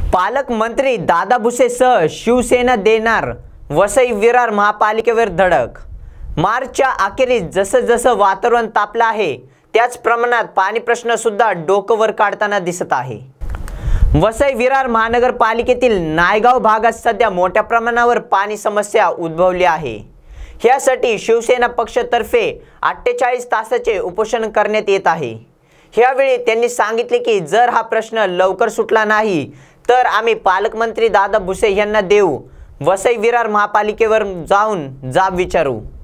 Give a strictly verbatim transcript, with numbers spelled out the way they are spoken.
पालकमंत्री दादा भुसेसह शिवसेना देणार वसई विरार महापालिकेवर धडक। मार्चच्या अखेरीस जसं जसं वातावरण तापलं आहे त्याच प्रमाणात पाणी प्रश्न सुद्धा डोकं वर काढताना दिसत आहे। वसई विरार महानगरपालिकेतील नायगाव भागात सध्या मोठ्या प्रमाणावर पाणी समस्या उद्भवली आहे। यासाठी शिवसेना पक्षातर्फे अठ्ठेचाळीस तासाचे उपोषण करण्यात येत आहे। यावेळी त्यांनी सांगितले की जर हा प्रश्न लवकर सुटला नाही तर आम्ही पालकमंत्री दादा भुसे यांना देऊ वसई विरार महापालिकेवर जाऊन जाब विचारू।